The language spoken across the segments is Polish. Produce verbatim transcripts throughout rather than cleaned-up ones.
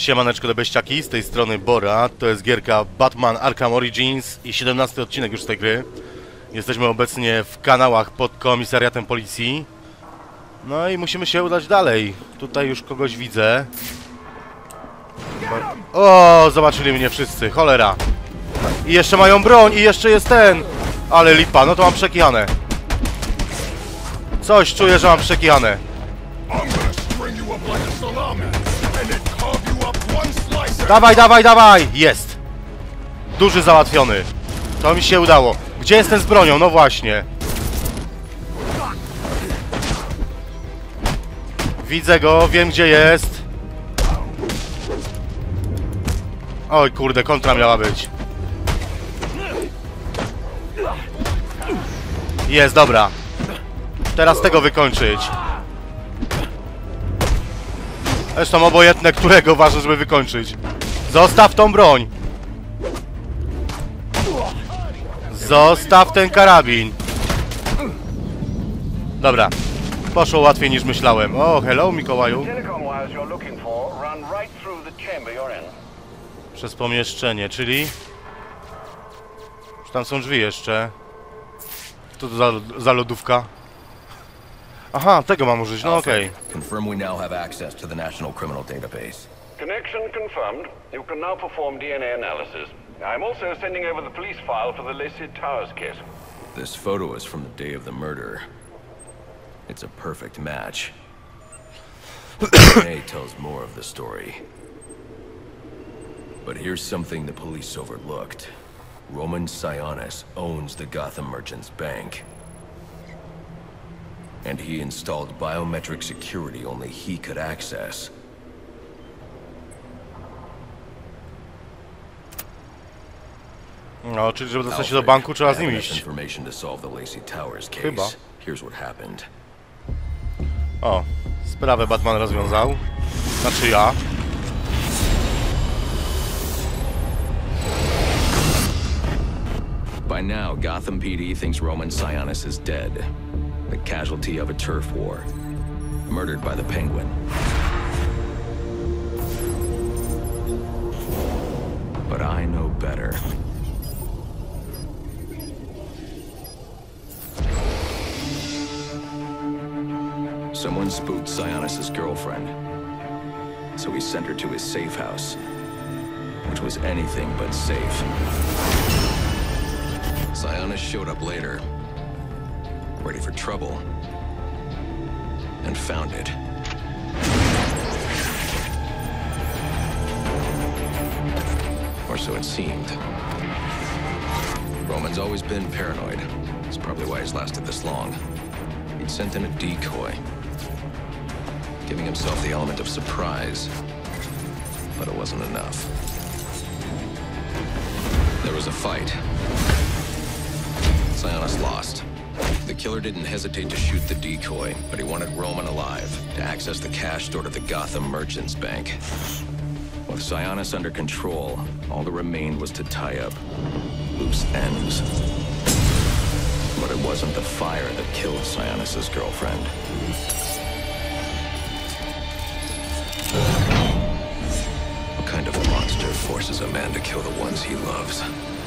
Siemaneczko do beściaki, z tej strony Bora. To jest gierka Batman Arkham Origins i siedemnasty odcinek już z tej gry. Jesteśmy obecnie w kanałach pod komisariatem policji. No i musimy się udać dalej. Tutaj już kogoś widzę. O, zobaczyli mnie wszyscy, cholera. I jeszcze mają broń, i jeszcze jest ten. Ale lipa, no to mam przekijane. Coś czuję, że mam przekijane. Dawaj, dawaj, dawaj! Jest! Duży załatwiony. To mi się udało. Gdzie jest ten z bronią? No właśnie. Widzę go, wiem gdzie jest. Oj kurde, kontra miała być. Jest, dobra. Teraz tego wykończyć. Zresztą obojętne, którego ważne, żeby wykończyć. Zostaw tą broń. Zostaw ten karabin. Dobra. Poszło łatwiej niż myślałem. O, hello Mikołaju. Przez pomieszczenie, czyli... Czy tam są drzwi jeszcze? Co to za, za lodówka? Aha, tego mam użyć, no okej. Okay. Confirm we now have access to the National Criminal Database. Connection confirmed. You can now perform D N A analysis. I'm also sending over the police file for the Lacey Towers case. This photo is from the day of the murder. It's a perfect match. D N A tells more of the story. But here's something the police overlooked. Roman Sionis owns the Gotham Merchants Bank. And he installed biometric security only he could access. No, czyli żeby dostać się do banku, trzeba z nim iść. Chyba. O, sprawę Batman rozwiązał. Znaczy ja. By now, Gotham P D thinks Roman Sionis is dead. The casualty of a turf war. Murdered by the Penguin. But I know better. Someone spooked Sionis' girlfriend. So he sent her to his safe house. Which was anything but safe. Sionis showed up later. Ready for trouble. And found it. Or so it seemed. Roman's always been paranoid. That's probably why he's lasted this long. He'd sent in a decoy, giving himself the element of surprise. But it wasn't enough. There was a fight. Sionis lost. The killer didn't hesitate to shoot the decoy, but he wanted Roman alive to access the cash stored at the Gotham Merchants Bank. With Sionis under control, all that remained was to tie up loose ends. But it wasn't the fire that killed Sionis' girlfriend. What kind of monster forces a man to kill the ones he loves?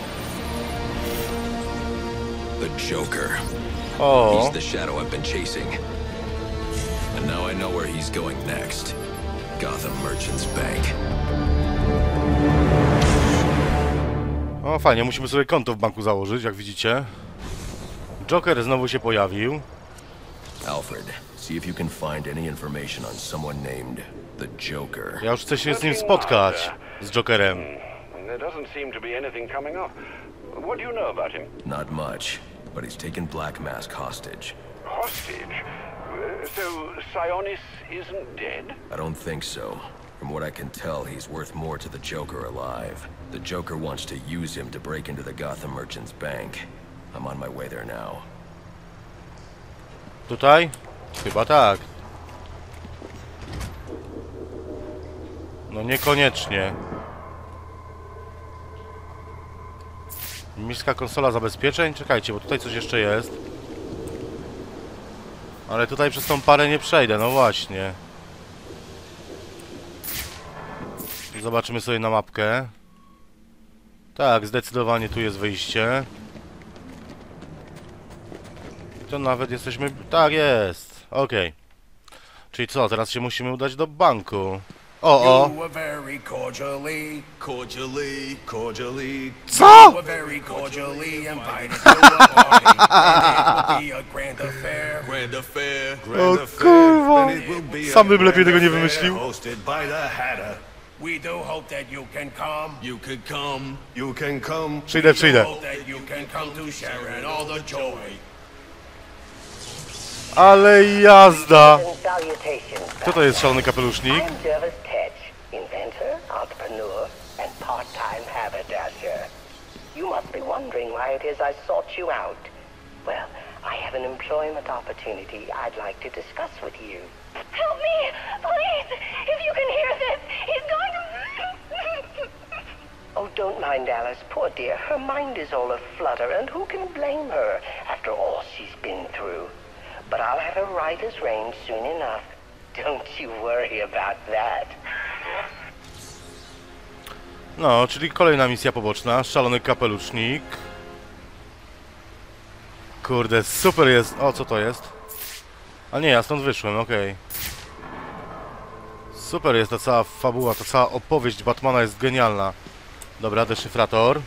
The Joker. Oh. He's the shadow I've been chasing. And now I know where he's going next. Gotham Merchants Bank. O, fajnie, musimy sobie konto w banku założyć, jak widzicie. Joker znowu się pojawił. Alfred, see if you can find any information on someone named the Joker. Ja już chcę się z nim spotkać, z Jokerem. There doesn't seem to be anything coming up. What do you know about him? Not much, but he's taken Black Mask hostage. Hostage? So Sionis isn't dead? I don't think so. From what I can tell, he's worth more to the Joker alive. The Joker wants to use him to break into the Gotham Merchants Bank. I'm on my way there now. Tutaj? Chyba tak. No niekoniecznie. Miejska konsola zabezpieczeń? Czekajcie, bo tutaj coś jeszcze jest. Ale tutaj przez tą parę nie przejdę, no właśnie. Zobaczymy sobie na mapkę. Tak, zdecydowanie tu jest wyjście. To nawet jesteśmy... Tak jest. Okej. Okay. Czyli co, teraz się musimy udać do banku. O, o! You were very cordially, cordially, cordially. Co? You were very cordially invited to a party. And it will be a grand affair. Grand affair. O kurwa! Sam bym lepiej tego nie wymyślił. Hosted by the Hatter. We do hope that you can come. You can come. You can come. Przyjdę, przyjdę. Hope that you can come to share in all the joy. Ale jazda! Salutations. Kto to jest szalony kapelusznik? I'm Jervis Tetch, inventor, entrepreneur, and part-time haberdasher. You must be wondering why it is I sought you out. Well, I have an employment opportunity I'd like to discuss with you. Help me! Please! If you can hear this, he's going to... Oh, don't mind Alice, poor dear. Her mind is all aflutter, and who can blame her after all she's been through? But I'll have her right as rain soon enough. Don't you worry about that. No, czyli kolejna misja poboczna. Szalony kapelusznik. Kurde, super jest. O, co to jest? A nie, ja stąd wyszłem, okej. Okay. Super jest ta cała fabuła, ta cała opowieść Batmana jest genialna. Dobra, deszyfrator.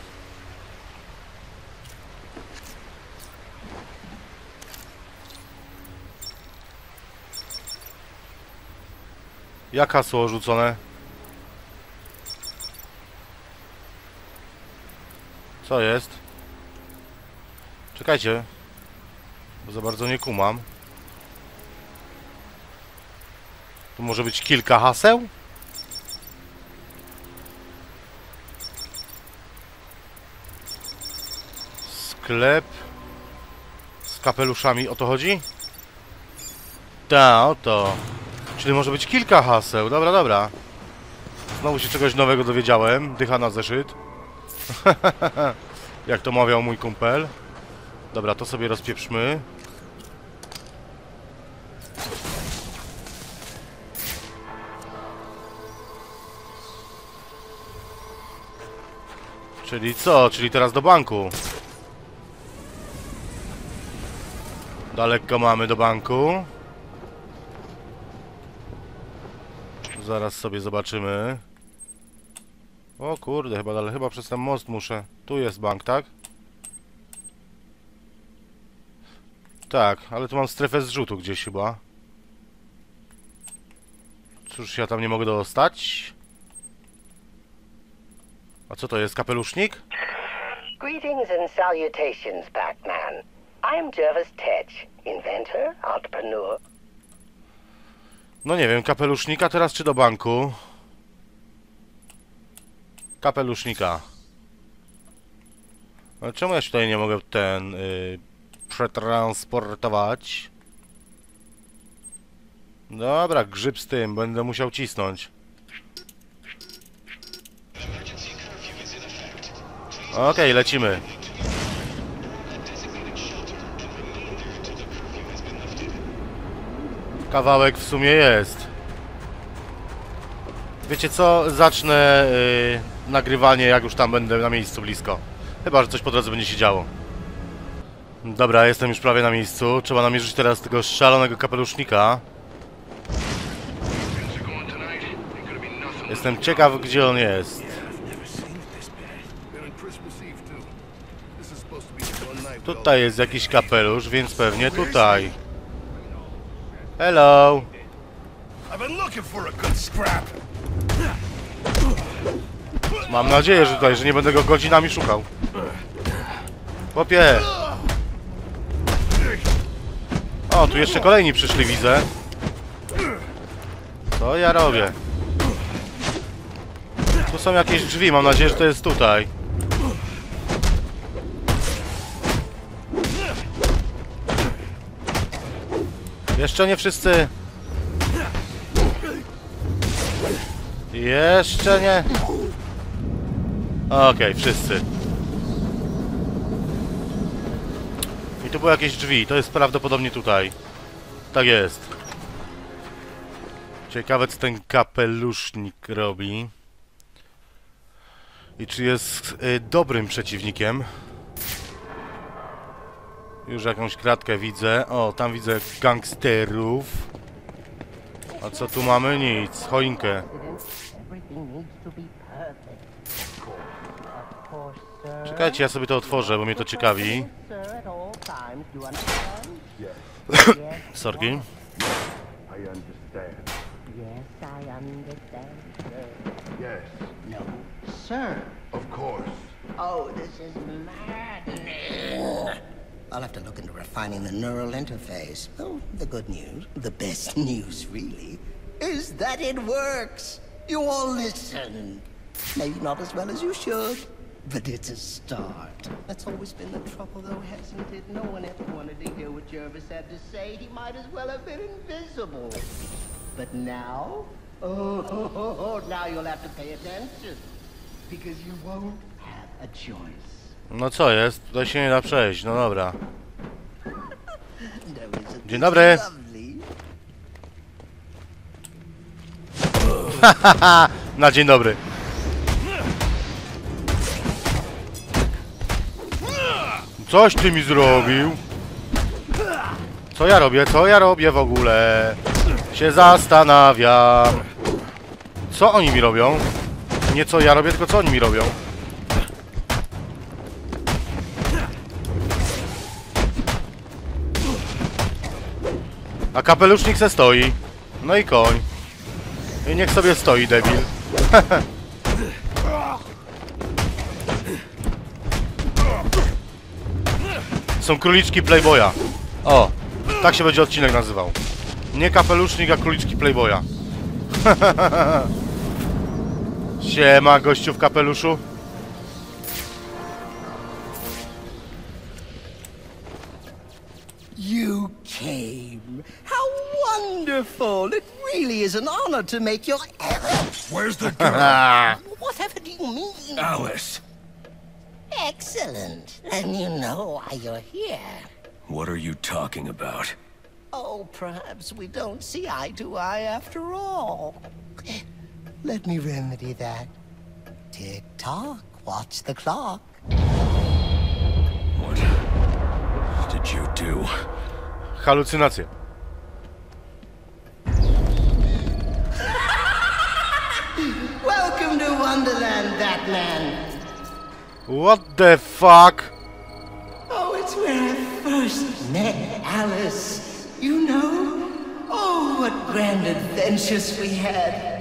Jak hasło rzucone? Co jest? Czekajcie. Bo za bardzo nie kumam. Tu może być kilka haseł? Sklep z kapeluszami, o to chodzi? Ta, oto. Czyli może być kilka haseł. Dobra, dobra. Znowu się czegoś nowego dowiedziałem. Dycha na zeszyt. Jak to mawiał mój kumpel. Dobra, to sobie rozpieprzmy. Czyli co? Czyli teraz do banku. Daleko mamy do banku. Zaraz sobie zobaczymy. O kurde, chyba dalej, chyba przez ten most muszę. Tu jest bank, tak? Tak, ale tu mam strefę zrzutu gdzieś chyba. Cóż, ja tam nie mogę dostać. A co to jest, kapelusznik? Greetings and salutations, Batman. I'm Jervis Tetch, inventor, entrepreneur. No nie wiem, kapelusznika teraz czy do banku? Kapelusznika. Ale czemu ja się tutaj nie mogę ten yy, przetransportować? Dobra, grzyb z tym, będę musiał cisnąć. Okej, okay, lecimy. Kawałek w sumie jest. Wiecie co? Zacznę yy, nagrywanie, jak już tam będę na miejscu blisko. Chyba że coś po drodze będzie się działo. Dobra, jestem już prawie na miejscu. Trzeba namierzyć teraz tego szalonego kapelusznika. Jestem ciekaw, gdzie on jest. Tutaj jest jakiś kapelusz, więc pewnie tutaj. Hello. Mam nadzieję, że tutaj, że nie będę go godzinami szukał. Chłopie. O, tu jeszcze kolejni przyszli, widzę. Co ja robię? Tu są jakieś drzwi, mam nadzieję, że to jest tutaj. Jeszcze nie wszyscy. Jeszcze nie. Okej, okay, wszyscy. I tu były jakieś drzwi, to jest prawdopodobnie tutaj. Tak jest. Ciekawe, co ten kapelusznik robi. I czy jest y, dobrym przeciwnikiem. Już jakąś kratkę widzę. O, tam widzę gangsterów. A co tu mamy? Nic. Choinkę. Czekajcie, ja sobie to otworzę, bo mnie to ciekawi. Sorki. Yes, I understand, sir. Yes, No, sir. of course. Oh, this is maddening. I'll have to look into refining the neural interface. Oh, the good news, the best news, really, is that it works. You all listen. Maybe not as well as you should, but it's a start. That's always been the trouble, though, hasn't it? No one ever wanted to hear what Jervis had to say. He might as well have been invisible. But now, oh, now you'll have to pay attention, because you won't have a choice. No co jest? Tutaj się nie da przejść. No dobra. No, isn't Dzień this dobry. lovely? Na dzień dobry. Coś ty mi zrobił. Co ja robię? Co ja robię w ogóle? Się zastanawiam. Co oni mi robią? Nie co ja robię, tylko co oni mi robią. A kapelusznik se stoi. No i koń. I niech sobie stoi, debil. Są króliczki Playboya. O, tak się będzie odcinek nazywał. Nie kapelusznik, a króliczki Playboya. Siema, gościu w kapeluszu. You came. How wonderful! It really is an honor to make your... Where's the girl? Whatever do you mean? Alice. Excellent. Then you know why you're here. What are you talking about? Oh, perhaps we don't see eye to eye after all. Let me remedy that. Tick-tock, watch the clock. What did you do? Halucynacje. Welcome to Wonderland, Batman. What the fuck? Oh, it's where I first met Alice. You know? Oh, what grand adventures we had.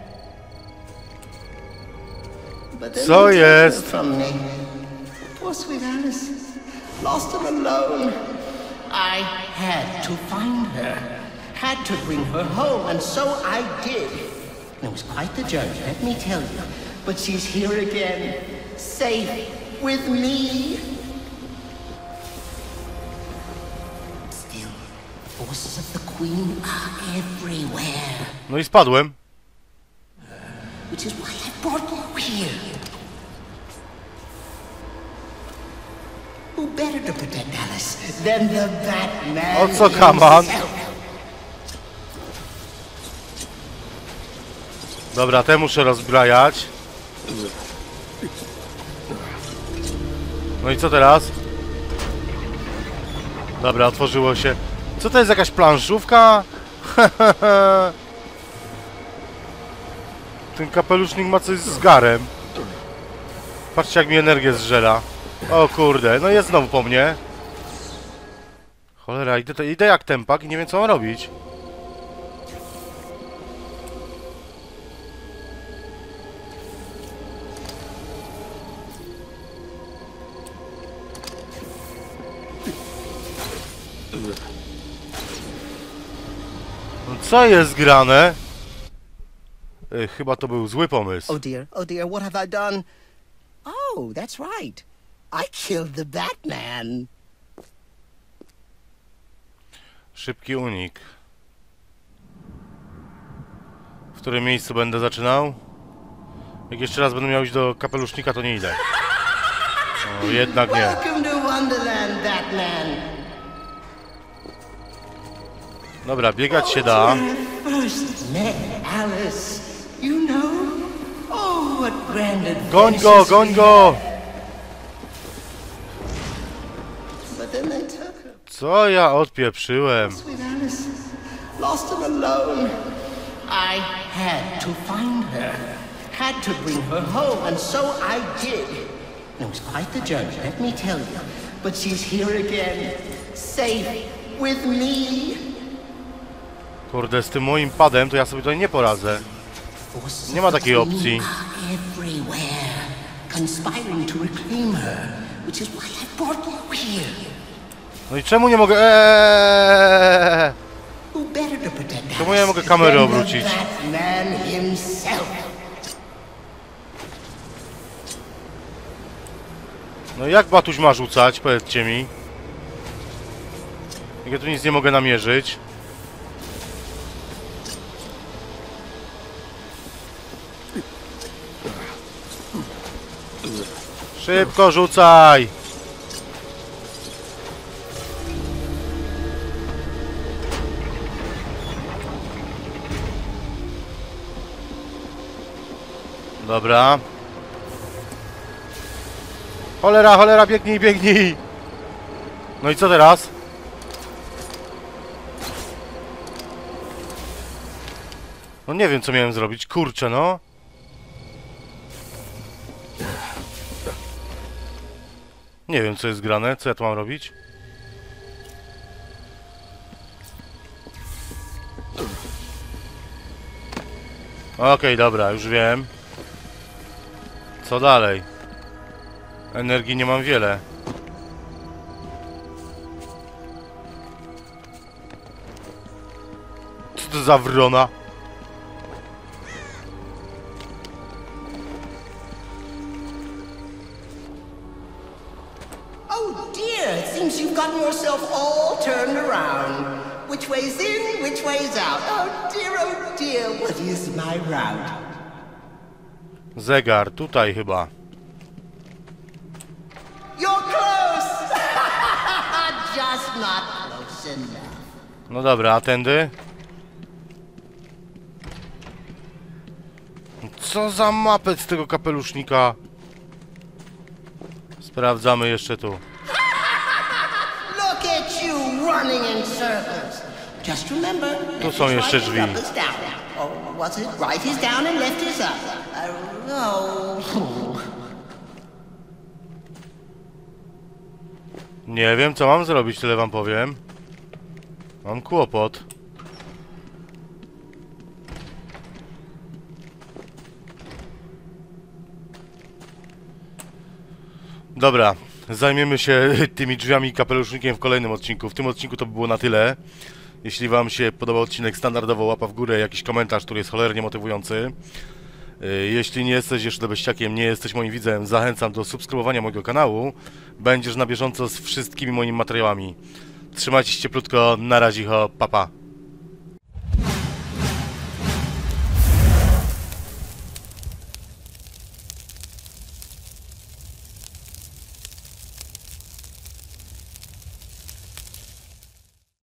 But then Co they took her jest? from me. Poor sweet Alice, lost and alone. I had to find her, had to bring her home, and so I did. It was quite the journey, let me tell you. But she's here again, safe with me. Still, the forces of the Queen are everywhere, No i spadłem. which is why I brought you here. Who better to protect Alice than the Batman O co, kaman? himself? Dobra, te muszę rozbrajać. No i co teraz? Dobra, otworzyło się. Co to jest, jakaś planszówka? Ten kapelusznik ma coś z garem. Patrzcie, jak mi energię zżera. O kurde, no jest znowu po mnie. Cholera, idę, idę jak tempak i nie wiem, co mam robić. No co jest grane? Y, chyba to był zły pomysł. Oh dear, oh dear, what have I done? Oh, that's right. I killed the Batman. Szybki unik. W którym miejscu będę zaczynał? Jak jeszcze raz będę miał iść do kapelusznika, to nie idę. O, jednak nie. Welcome to Wonderland, Batman. Dobra, biegać się da. First met Alice, you know. Oh, what grand Goń go, adventures goń we go! had. But then they took her. Co ja odpieprzyłem? Sweet Alice, lost and alone. I had to find her. Had to bring her home, and so I did. It was quite the journey, let me tell you. But she's here again, safe with me. Kurde, z tym moim padem to ja sobie tutaj nie poradzę. Nie ma takiej opcji. Everywhere, conspiring to reclaim her, which is why I brought you here. No i czemu nie mogę... Eee! Who better to protect Czemu ja nie mogę kamery obrócić? Batman himself. No jak Batuś ma rzucać? Powiedzcie mi. Jak ja tu nic nie mogę namierzyć. Szybko rzucaj! Dobra. Cholera, cholera, biegnij, biegnij! No i co teraz? No nie wiem, co miałem zrobić. Kurczę, no. Nie wiem, co jest grane. Co ja tu mam robić? Okej, okay, dobra, już wiem. Co dalej? Energii nie mam wiele. Co to za wrona? Oh dear, it seems you've gotten yourself all turned around. Which way's in, which way's out? Oh dear, oh dear, what is my route? Zegar, tutaj chyba. You're close! Just not close enough. No dobra, a tędy? Co za mapet z tego kapelusznika? Sprawdzamy jeszcze tu. Look at you running in circles. Just remember, Tu są jeszcze drzwi. up is down. Or was it right is down and left is up? Uh, oh. Nie wiem, co mam zrobić, tyle wam powiem. Mam kłopot. Dobra, zajmiemy się tymi drzwiami i kapelusznikiem w kolejnym odcinku. W tym odcinku to by było na tyle. Jeśli wam się podobał odcinek, standardowo łapa w górę, jakiś komentarz, który jest cholernie motywujący. Jeśli nie jesteś jeszcze dobeściakiem, nie jesteś moim widzem, zachęcam do subskrybowania mojego kanału. Będziesz na bieżąco z wszystkimi moimi materiałami. Trzymajcie się cieplutko, na razie, ho, pa pa.